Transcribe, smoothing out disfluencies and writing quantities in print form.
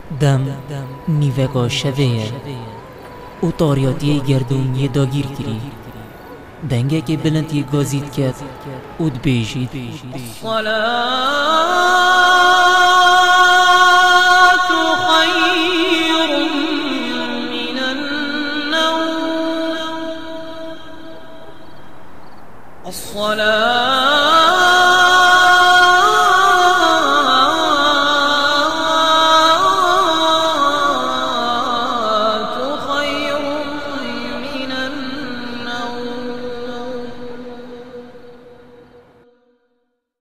دم نیوگا شوه او تاریاتی گردون یه داگیر کری دنگه که بلند یه گازید کد او دبیجید الصلاة خير من النوم. الصلاة